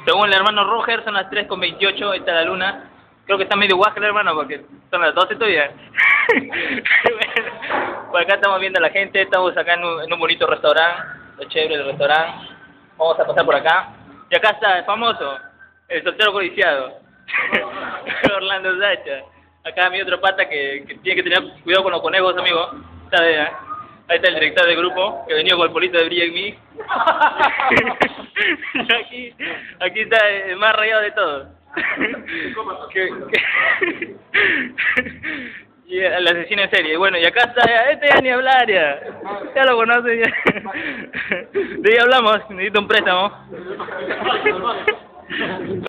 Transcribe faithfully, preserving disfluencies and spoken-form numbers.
Según el hermano Roger, son las tres con veintiocho, ahí está la luna. Creo que está medio guaje el hermano porque son las doce todavía. Bueno, por acá estamos viendo a la gente, estamos acá en un, en un bonito restaurante, lo chévere del restaurante. Vamos a pasar por acá. Y acá está el famoso, el soltero codiciado, Orlando Sacha. Acá mi otro pata que, que tiene que tener cuidado con los conejos, amigo. ¿Sabe, eh? Ahí está el director del grupo, que venía con el polito de Brilla en mí. Y aquí, aquí está el más rayado de todos. que, que... y el asesino en serie. Bueno, y acá está, este ya ni hablar ya. Ya lo conoce ya. De ahí hablamos, necesito un préstamo.